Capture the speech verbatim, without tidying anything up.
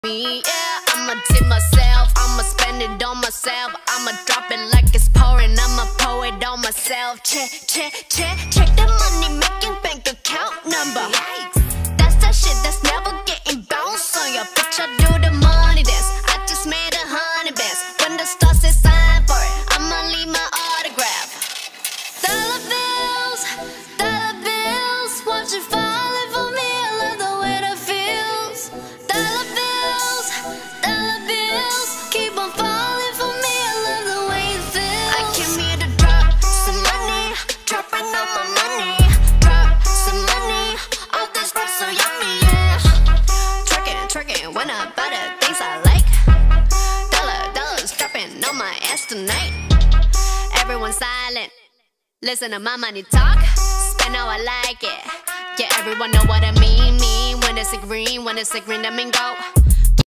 Me, yeah, I'ma tip myself, I'ma spend it on myself, I'ma drop it like it's pouring, I'ma pour it on myself. Check, check, check, check the money making bank account number. That's that shit that's never getting bounced on your bitch. I do the money dance, I just made a hundred bands. When the stars say sign for it, I'ma leave my autograph. Dollar bills, dollar bills, watch it falling for me. I love the way that feels. Dollar bills, dollar bills, keep on falling for me. I love the way it feels. I came here to drop some money, dropping all my money. Drop some money, all this stuff so yummy, yeah. Twerking, twerking, when I buy the things I like. Dollar, dollars dropping on my ass tonight. Everyone silent, listen to my money talk. Spend how I like it. Yeah, everyone know what I mean. Mean when it's a green, when it's a green, I mean go.